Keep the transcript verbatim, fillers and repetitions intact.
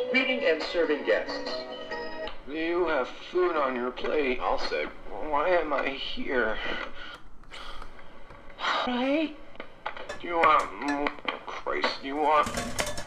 Greeting and serving guests. You have food on your plate. I'll say. Why am I here? Right? Do you want more? Christ, do you want